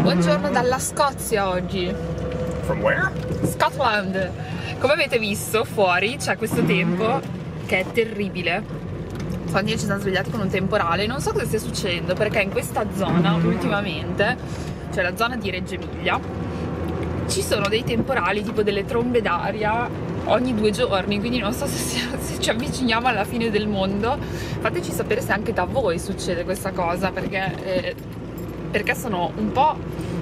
Buongiorno dalla Scozia oggi. From where? Scotland. Come avete visto fuori c'è questo tempo che è terribile. Stamattina ci siamo svegliati con un temporale. Non so cosa stia succedendo perché in questa zona ultimamente, cioè la zona di Reggio Emilia, ci sono dei temporali tipo delle trombe d'aria ogni 2 giorni, quindi non so se ci avviciniamo alla fine del mondo. Fateci sapere se anche da voi succede questa cosa, perché sono un po'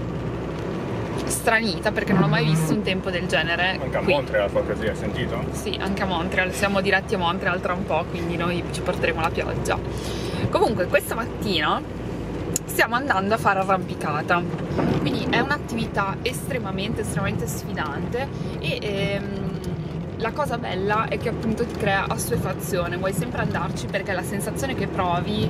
stranita, perché non ho mai visto un tempo del genere. Anche a qui. Montreal qualcosa hai sentito? Sì, anche a Montreal, siamo diretti a Montreal tra un po', quindi noi ci porteremo la pioggia. Comunque questa mattina stiamo andando a fare arrampicata, quindi è un'attività estremamente sfidante e la cosa bella è che appunto ti crea assuefazione, vuoi sempre andarci perché la sensazione che provi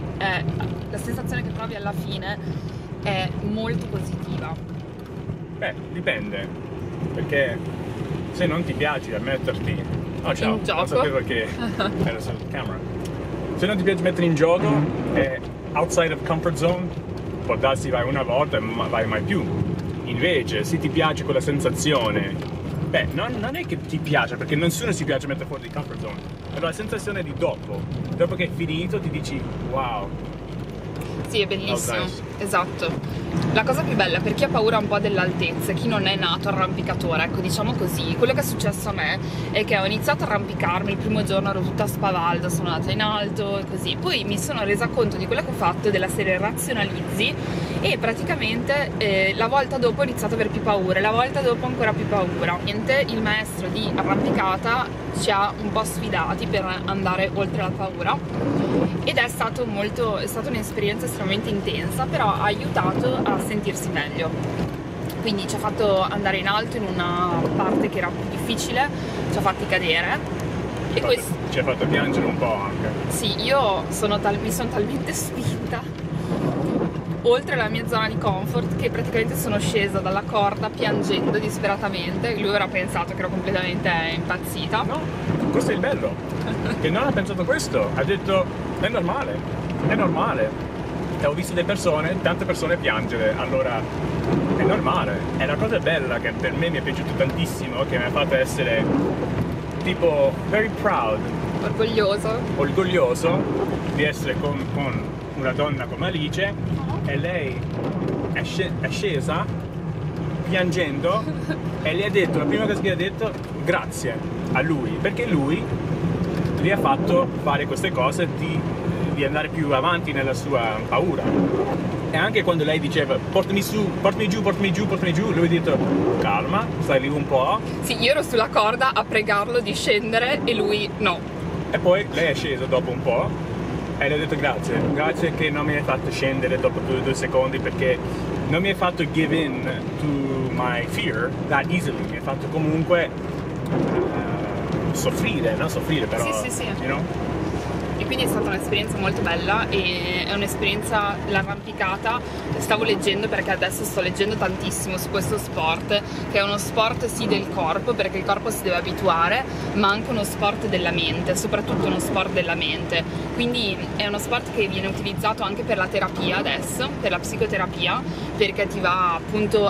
alla fine è molto positiva. Beh, dipende, perché se non ti piace metterti... Oh ciao, In gioco? non sapevo che era sul camera. Se non ti piace mettere in gioco, è outside of comfort zone, può darsi vai una volta e vai mai più. Invece, se ti piace quella sensazione, beh, non è che ti piace, perché nessuno si piace mettere fuori di comfort zone, però la sensazione di dopo che è finito ti dici wow. Sì, è bellissimo, Nice. esatto. La cosa più bella per chi ha paura un po' dell'altezza, chi non è nato arrampicatore, ecco, diciamo così, quello che è successo a me è che ho iniziato a arrampicarmi, il primo giorno ero tutta spavalda, sono andata in alto e così, poi mi sono resa conto di quello che ho fatto, della serie razionalizzi, e praticamente la volta dopo ho iniziato ad avere più paura, la volta dopo ancora più paura. Il maestro di arrampicata ci ha un po' sfidati per andare oltre la paura ed è stata un'esperienza estremamente intensa, però ha aiutato a sentirsi meglio. Quindi ci ha fatto andare in alto in una parte che era più difficile, ci ha fatti cadere e questo Ci ha fatto piangere un po' anche. sì, io mi sono talmente spinta oltre la mia zona di comfort che praticamente sono scesa dalla corda piangendo disperatamente. Lui ora ha pensato che ero completamente impazzita. No, questo è il bello, che non ha pensato questo, ha detto è normale. E ho visto tante persone piangere, allora è normale. E la cosa bella che per me mi è piaciuto tantissimo, che mi ha fatto essere tipo very proud, orgoglioso di essere con una donna come Alice, e lei è scesa piangendo e le ha detto, la prima cosa che ha detto, grazie a lui, perché lui gli ha fatto fare queste cose di andare più avanti nella sua paura. E anche quando lei diceva portami su, portami giù, lui ha detto calma, stai lì un po'. Sì, io ero sulla corda a pregarlo di scendere e lui no. E poi lei è scesa dopo un po' e le ho detto grazie che non mi hai fatto scendere dopo 2 secondi, perché non mi hai fatto give in to my fear that easily, mi hai fatto comunque soffrire però, Sì. you know? E quindi è stata un'esperienza molto bella e è un'esperienza, l'arrampicata, stavo leggendo perché adesso sto leggendo tantissimo su questo sport, che è uno sport sì del corpo, perché il corpo si deve abituare, ma anche uno sport della mente, soprattutto uno sport della mente. Quindi è uno sport che viene utilizzato anche per la terapia adesso, per la psicoterapia, perché ti va appunto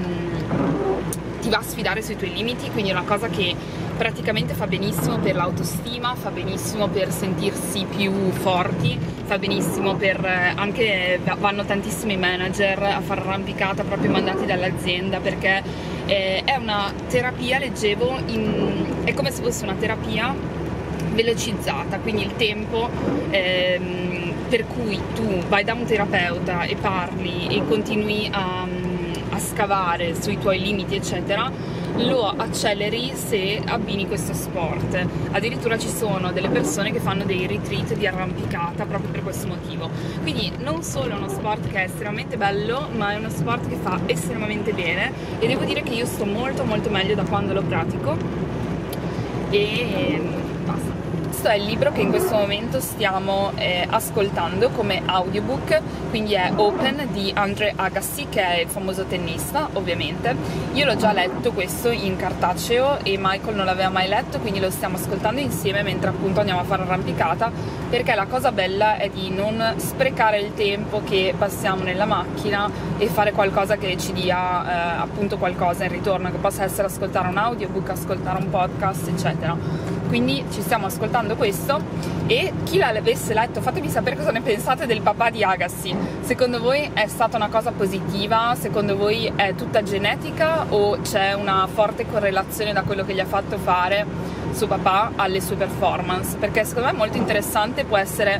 ti va a sfidare sui tuoi limiti, quindi è una cosa che praticamente fa benissimo per l'autostima, fa benissimo per sentirsi più forti, fa benissimo per anche vanno tantissimi manager a fare arrampicata proprio mandati dall'azienda, perché è una terapia, leggevo, è come se fosse una terapia velocizzata, quindi il tempo per cui tu vai da un terapeuta e parli e continui a scavare sui tuoi limiti eccetera, lo acceleri se abbini questo sport. Addirittura ci sono delle persone che fanno dei retreat di arrampicata proprio per questo motivo. Quindi non solo è uno sport che è estremamente bello, ma è uno sport che fa estremamente bene e devo dire che io sto molto meglio da quando lo pratico e basta. questo è il libro che in questo momento stiamo ascoltando come audiobook, quindi è Open di Andre Agassi, che è il famoso tennista, ovviamente. Io l'ho già letto questo in cartaceo e Michael non l'aveva mai letto, quindi lo stiamo ascoltando insieme mentre appunto andiamo a fare arrampicata, perché la cosa bella è di non sprecare il tempo che passiamo nella macchina e fare qualcosa che ci dia appunto qualcosa in ritorno, che possa essere ascoltare un audiobook, ascoltare un podcast, eccetera. Quindi ci stiamo ascoltando questo, e chi l'avesse letto fatemi sapere cosa ne pensate del papà di Agassi. Secondo voi è stata una cosa positiva? Secondo voi è tutta genetica o c'è una forte correlazione da quello che gli ha fatto fare suo papà alle sue performance? Perché secondo me è molto interessante, può essere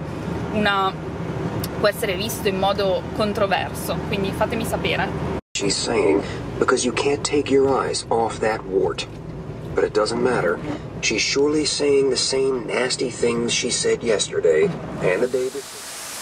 visto in modo controverso, quindi fatemi sapere. She's saying, because you can't take your eyes off that wart. But it doesn't matter. She's surely saying the same nasty things she said yesterday and the day before.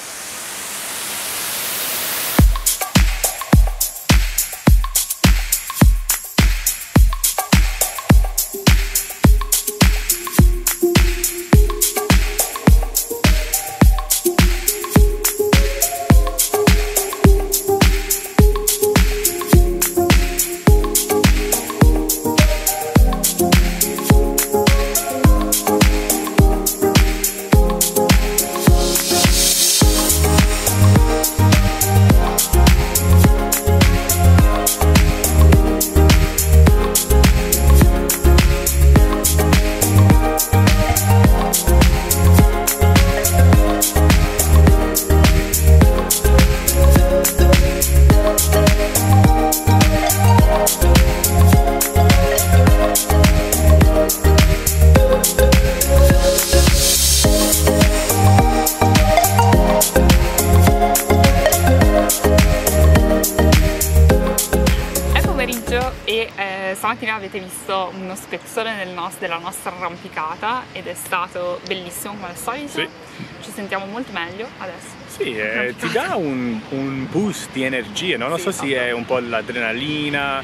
Stamattina avete visto uno spezzone della nostra arrampicata ed è stato bellissimo come al solito. Sì. Ci sentiamo molto meglio adesso. Sì, ti dà un boost di energia, no? Non so se è un po' l'adrenalina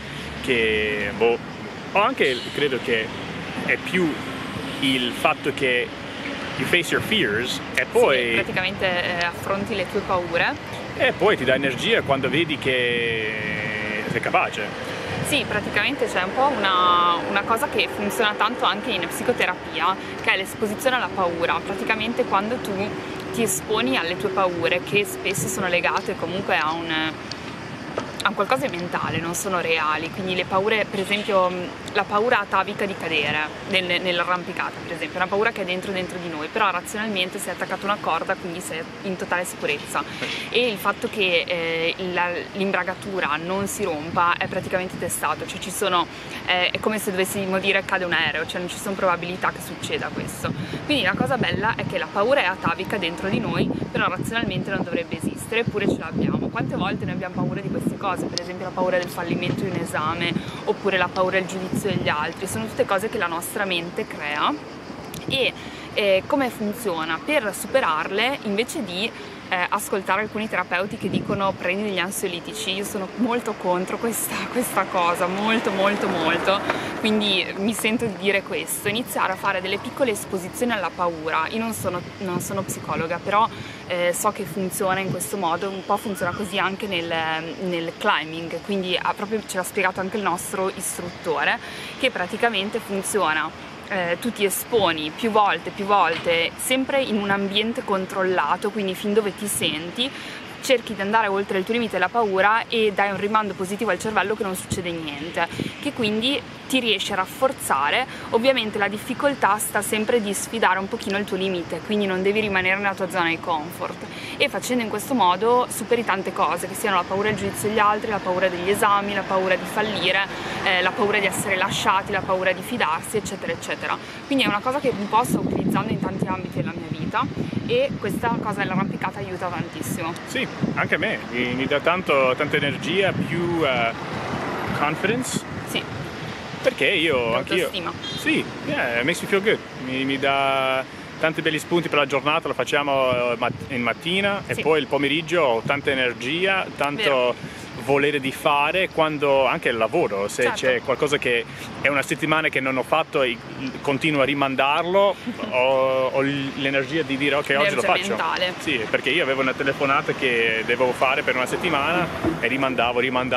che o anche credo che è più il fatto che you face your fears e poi sì, praticamente affronti le tue paure e poi ti dà energia quando vedi che sei capace. Sì, praticamente c'è un po' una cosa che funziona tanto anche in psicoterapia, che è l'esposizione alla paura. Praticamente quando tu ti esponi alle tue paure, che spesso sono legate comunque a un qualcosa di mentale, non sono reali, quindi le paure, per esempio la paura atavica di cadere nell'arrampicata, per esempio, è una paura che è dentro di noi, però razionalmente sei attaccato a una corda, quindi sei in totale sicurezza, e il fatto che l'imbragatura non si rompa è praticamente testato, cioè è come se dovessimo dire cade un aereo, cioè non ci sono probabilità che succeda questo. Quindi la cosa bella è che la paura è atavica dentro di noi, però razionalmente non dovrebbe esistere, eppure ce l'abbiamo. Quante volte noi abbiamo paura di queste cose? Per esempio la paura del fallimento in un esame, oppure la paura del giudizio degli altri, sono tutte cose che la nostra mente crea, e come funziona? Per superarle, invece di ascoltare alcuni terapeuti che dicono prendi degli ansiolitici, io sono molto contro questa cosa, molto, quindi mi sento di dire questo, iniziare a fare delle piccole esposizioni alla paura. Io non sono psicologa, però so che funziona in questo modo, un po' funziona così anche nel climbing, quindi proprio ce l'ha spiegato anche il nostro istruttore, che praticamente funziona. Tu ti esponi più volte, sempre in un ambiente controllato, quindi fin dove ti senti, cerchi di andare oltre il tuo limite della paura e dai un rimando positivo al cervello che non succede niente, che quindi ti riesce a rafforzare. Ovviamente la difficoltà sta sempre di sfidare un pochino il tuo limite, quindi non devi rimanere nella tua zona di comfort, e facendo in questo modo superi tante cose, che siano la paura del giudizio degli altri, la paura degli esami, la paura di fallire, la paura di essere lasciati, la paura di fidarsi, eccetera eccetera. Quindi è una cosa che un po' sto utilizzando in tanti ambiti della mia vita, e questa cosa dell'arrampicata aiuta tantissimo. Sì, anche a me, mi dà tanta energia, più confidence. Sì. Perché anch'io. Sì, it makes me feel good. Mi dà tanti belli spunti per la giornata, lo facciamo in mattina, sì. E poi il pomeriggio ho tanta energia, tanto volere di fare, quando anche il lavoro, se certo. c'è qualcosa che è una settimana che non ho fatto e continuo a rimandarlo, ho l'energia di dire ok, oggi lo faccio. mentale. Sì, perché io avevo una telefonata che dovevo fare per una settimana e rimandavo.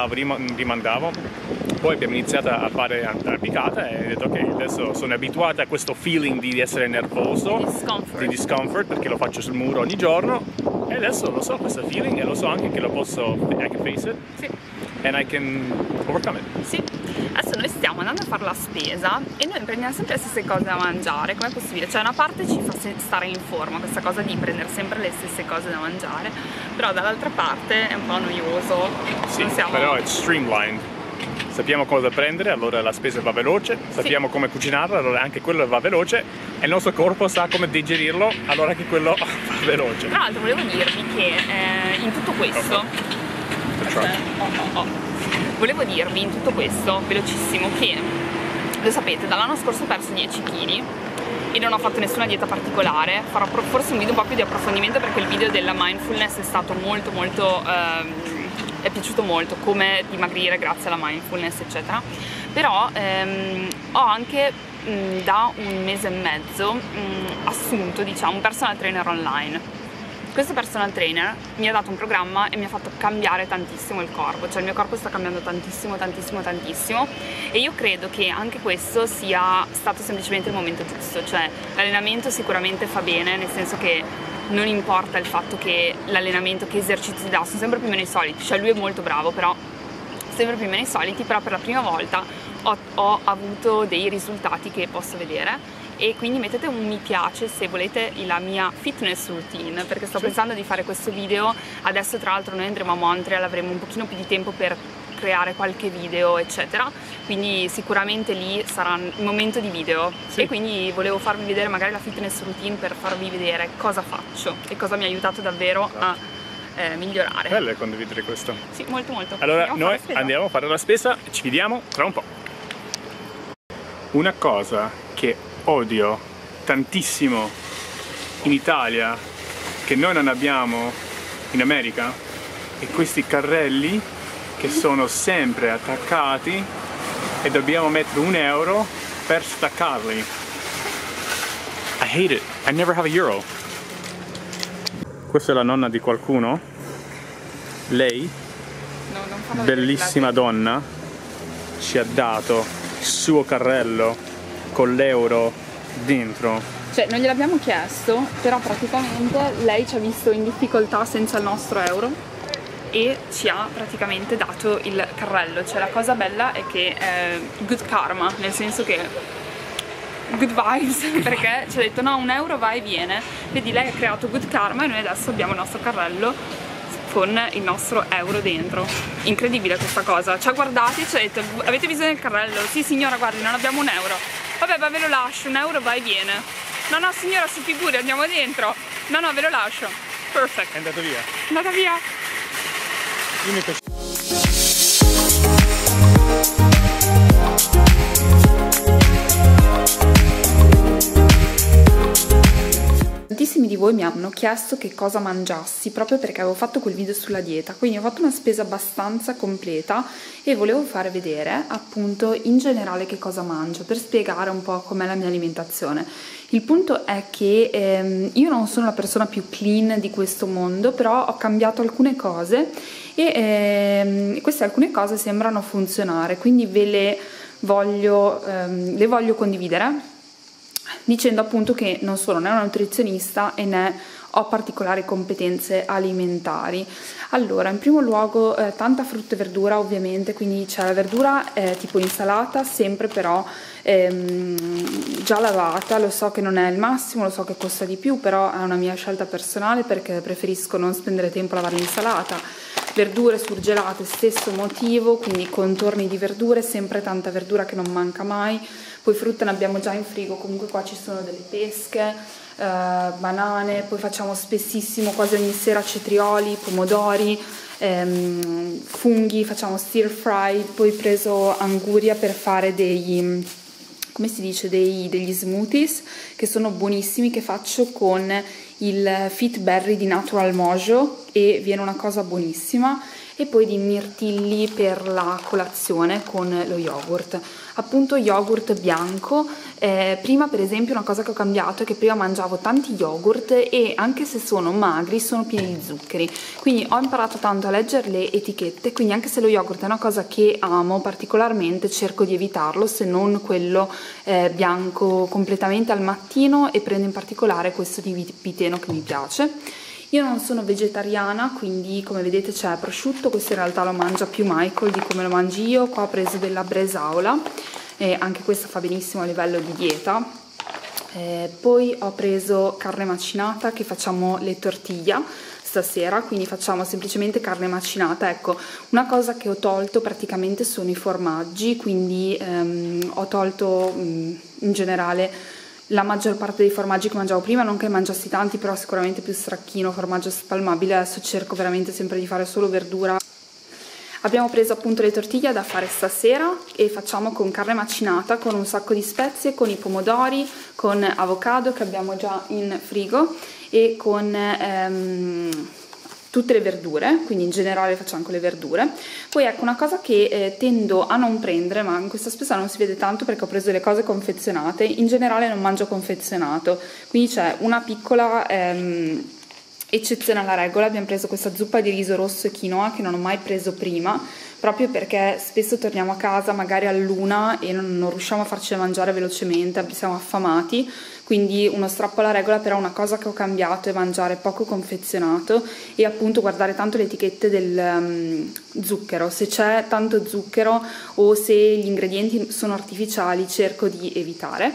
Poi abbiamo iniziato a fare arrampicata e ho detto ok, adesso sono abituata a questo feeling di essere nervoso, di discomfort, perché lo faccio sul muro ogni giorno, e adesso lo so questo feeling, e lo so anche che lo posso, I can face it, Sì. and I can overcome it. Sì. Adesso noi stiamo andando a fare la spesa e noi prendiamo sempre le stesse cose da mangiare. Com'è possibile? Cioè, una parte ci fa stare in forma questa cosa di prendere sempre le stesse cose da mangiare, però dall'altra parte è un po' noioso. Sì, non siamo... però è streamlined. Sappiamo cosa prendere, allora la spesa va veloce, sappiamo come cucinarla, allora anche quello va veloce, e il nostro corpo sa come digerirlo, allora anche quello va veloce. Tra l'altro volevo dirvi che in tutto questo... Volevo dirvi in tutto questo, velocissimo, che lo sapete, dall'anno scorso ho perso 10 kg e non ho fatto nessuna dieta particolare. Farò forse un video un po' più di approfondimento, perché il video della mindfulness è stato molto è piaciuto molto, come dimagrire grazie alla mindfulness eccetera. Però ho anche da un mese e mezzo assunto, diciamo, un personal trainer online. Questo personal trainer mi ha dato un programma e mi ha fatto cambiare tantissimo il corpo, cioè il mio corpo sta cambiando tantissimo, e io credo che anche questo sia stato semplicemente il momento giusto. Cioè, l'allenamento sicuramente fa bene, nel senso che non importa il fatto che l'allenamento, che esercizi dà, sono sempre più o meno i soliti, cioè lui è molto bravo, però sempre più o meno i soliti, però per la prima volta ho avuto dei risultati che posso vedere. E quindi mettete un mi piace se volete la mia fitness routine, perché sto pensando di fare questo video. Adesso tra l'altro noi andremo a Montreal, avremo un pochino più di tempo per creare qualche video eccetera, quindi sicuramente lì sarà il momento di video. Sì. E quindi volevo farvi vedere magari la fitness routine, per farvi vedere cosa faccio e cosa mi ha aiutato davvero a migliorare. Bello è condividere questo. Sì, molto. Allora noi andiamo a fare la spesa e ci vediamo tra un po'. Una cosa che odio tantissimo in Italia, che noi non abbiamo in America, e questi carrelli che sono sempre attaccati e dobbiamo mettere €1 per staccarli. I hate it. I never have a euro. Questa è la nonna di qualcuno. Lei, bellissima donna, ci ha dato il suo carrello con l'euro dentro. Cioè, non gliel'abbiamo chiesto, però praticamente lei ci ha visto in difficoltà senza il nostro euro e ci ha praticamente dato il carrello. Cioè, la cosa bella è che è good karma, nel senso che good vibes, perché ci ha detto no, €1 va e viene. Vedi, lei ha creato good karma e noi adesso abbiamo il nostro carrello con il nostro euro dentro. Incredibile questa cosa. Ci ha guardati e ci ha detto avete bisogno del carrello? Sì signora, guardi, non abbiamo €1. Vabbè, ma ve lo lascio, €1 va e viene. No signora, si figuri, andiamo dentro. No, ve lo lascio. Perfect. È andato via. È andata via. Tantissimi di voi mi hanno chiesto che cosa mangiassi, proprio perché avevo fatto quel video sulla dieta, quindi ho fatto una spesa abbastanza completa e volevo fare vedere appunto in generale che cosa mangio, per spiegare un po' com'è la mia alimentazione. Il punto è che io non sono la persona più clean di questo mondo, però ho cambiato alcune cose e queste alcune cose sembrano funzionare, quindi le voglio condividere, dicendo appunto che non sono né una nutrizionista e né ho particolari competenze alimentari. Allora, in primo luogo tanta frutta e verdura ovviamente, quindi c'è la verdura tipo insalata, sempre però già lavata. Lo so che non è il massimo, lo so che costa di più, però è una mia scelta personale perché preferisco non spendere tempo a lavare l'insalata. Verdure surgelate, stesso motivo, quindi contorni di verdure, sempre tanta verdura che non manca mai. Poi frutta ne abbiamo già in frigo, comunque qua ci sono delle pesche, banane, poi facciamo spessissimo, quasi ogni sera, cetrioli, pomodori, funghi, facciamo stir fry, poi preso anguria per fare degli smoothies che sono buonissimi, che faccio con il Fit Berry di Natural Mojo e viene una cosa buonissima. e poi di mirtilli per la colazione con lo yogurt, appunto yogurt bianco. Prima per esempio una cosa che ho cambiato è che prima mangiavo tanti yogurt e anche se sono magri sono pieni di zuccheri, quindi ho imparato tanto a leggere le etichette, quindi anche se lo yogurt è una cosa che amo particolarmente cerco di evitarlo, se non quello bianco completamente al mattino, e prendo in particolare questo di Viteno che mi piace. Io non sono vegetariana, quindi come vedete c'è prosciutto, questo in realtà lo mangia più Michael di come lo mangi io. Qua ho preso della bresaola, anche questa fa benissimo a livello di dieta. Poi ho preso carne macinata, che facciamo le tortiglie stasera, quindi facciamo semplicemente carne macinata. Ecco, una cosa che ho tolto praticamente sono i formaggi, quindi ho tolto in generale la maggior parte dei formaggi che mangiavo prima, non che mangiassi tanti, però sicuramente più stracchino, formaggio spalmabile. Adesso cerco veramente sempre di fare solo verdura. Abbiamo preso appunto le tortiglie da fare stasera e facciamo con carne macinata, con un sacco di spezie, con i pomodori, con avocado che abbiamo già in frigo e con tutte le verdure, quindi in generale facciamo con le verdure. Poi ecco una cosa che tendo a non prendere, ma in questa spesa non si vede tanto perché ho preso le cose confezionate, in generale non mangio confezionato, quindi c'è una piccola eccezione alla regola. Abbiamo preso questa zuppa di riso rosso e quinoa che non ho mai preso prima, proprio perché spesso torniamo a casa magari all'1 e non riusciamo a farci mangiare velocemente, siamo affamati, quindi uno strappo alla regola. Però una cosa che ho cambiato è mangiare poco confezionato e appunto guardare tanto le etichette del zucchero, se c'è tanto zucchero o se gli ingredienti sono artificiali cerco di evitare.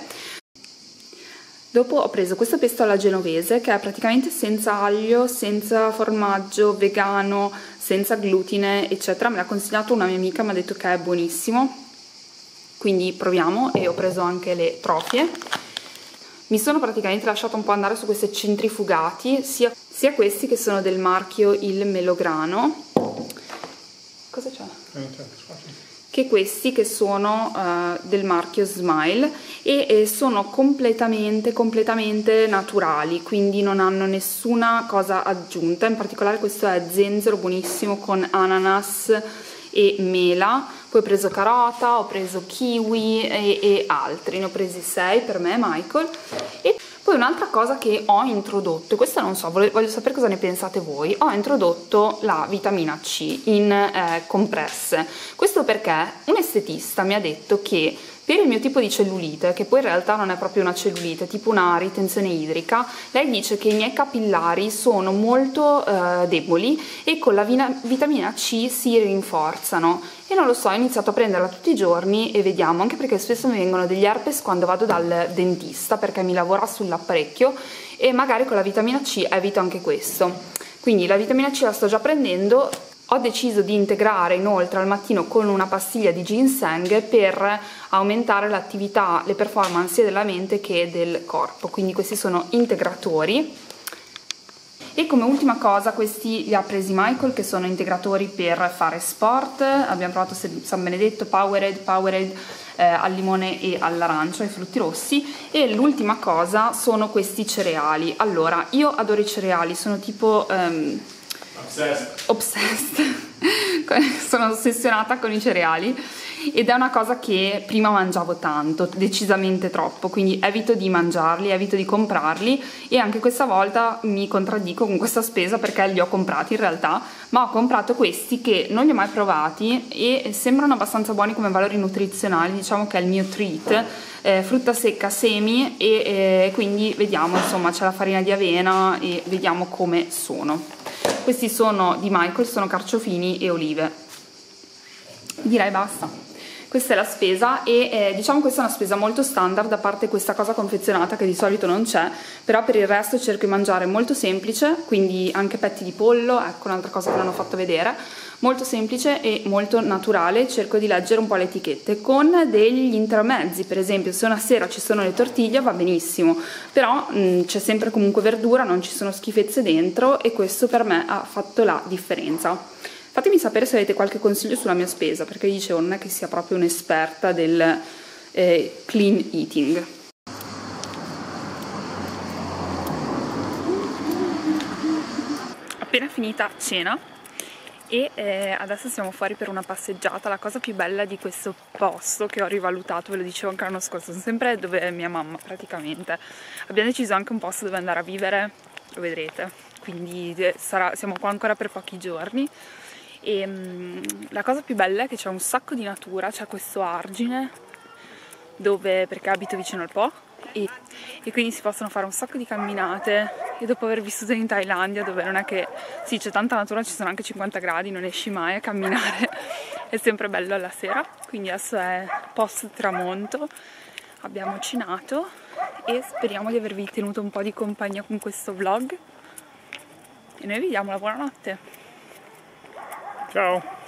Dopo ho preso questo pesto alla genovese che è praticamente senza aglio, senza formaggio, vegano, senza glutine eccetera. Me l'ha consigliato una mia amica, mi ha detto che è buonissimo, quindi proviamo. E ho preso anche le trofie. Mi sono praticamente lasciata un po' andare su questi centrifugati, sia questi che sono del marchio Il Melograno. Cosa c'è? Che questi che sono del marchio Smile e sono completamente naturali, quindi non hanno nessuna cosa aggiunta. In particolare questo è zenzero buonissimo con ananas e mela. Poi ho preso carota, ho preso kiwi e altri, ne ho presi 6 per me e Michael. E poi un'altra cosa che ho introdotto, e questa non so, voglio sapere cosa ne pensate voi, ho introdotto la vitamina C in compresse. Questo perché un estetista mi ha detto che per il mio tipo di cellulite, che poi in realtà non è proprio una cellulite, è tipo una ritenzione idrica, lei dice che i miei capillari sono molto deboli e con la vitamina C si rinforzano. E non lo so, ho iniziato a prenderla tutti i giorni e vediamo, anche perché spesso mi vengono degli herpes quando vado dal dentista perché mi lavora sull'apparecchio e magari con la vitamina C evito anche questo. Quindi la vitamina C la sto già prendendo. Ho deciso di integrare inoltre al mattino con una pastiglia di ginseng per aumentare l'attività, le performance sia della mente che del corpo, quindi questi sono integratori. E come ultima cosa questi li ha presi Michael, che sono integratori per fare sport. Abbiamo provato San Benedetto, Powerade al limone e all'arancia, ai frutti rossi. E l'ultima cosa sono questi cereali. Allora, io adoro i cereali, sono tipo obsessed. Sono ossessionata con i cereali ed è una cosa che prima mangiavo tanto, decisamente troppo, quindi evito di mangiarli, evito di comprarli. E anche questa volta mi contraddico con questa spesa perché li ho comprati in realtà, ma ho comprato questi che non li ho mai provati e sembrano abbastanza buoni come valori nutrizionali. Diciamo che è il mio treat, frutta secca, semi e quindi vediamo, insomma c'è la farina di avena e vediamo come sono. Questi sono di Michael, sono carciofini e olive. Direi basta. Questa è la spesa e diciamo questa è una spesa molto standard, a parte questa cosa confezionata che di solito non c'è, però per il resto cerco di mangiare molto semplice, quindi anche petti di pollo, ecco un'altra cosa che non ho fatto vedere, molto semplice e molto naturale. Cerco di leggere un po' le etichette con degli intermezzi, per esempio se una sera ci sono le tortiglie va benissimo, però c'è sempre comunque verdura, non ci sono schifezze dentro e questo per me ha fatto la differenza. Fatemi sapere se avete qualche consiglio sulla mia spesa, perché dicevo non è che sia proprio un'esperta del clean eating. Appena finita cena E adesso siamo fuori per una passeggiata. La cosa più bella di questo posto che ho rivalutato, ve lo dicevo anche l'anno scorso, sono sempre dove è mia mamma praticamente. Abbiamo deciso anche un posto dove andare a vivere, lo vedrete, quindi siamo qua ancora per pochi giorni. E la cosa più bella è che c'è un sacco di natura, c'è questo argine perché abito vicino al Po e quindi si possono fare un sacco di camminate. E dopo aver vissuto in Thailandia, dove non è che sì, c'è tanta natura, ci sono anche 50 gradi, non esci mai a camminare, è sempre bello alla sera. Quindi adesso è post tramonto, abbiamo cenato e speriamo di avervi tenuto un po' di compagnia con questo vlog e noi vi diamo la buonanotte. Ciao!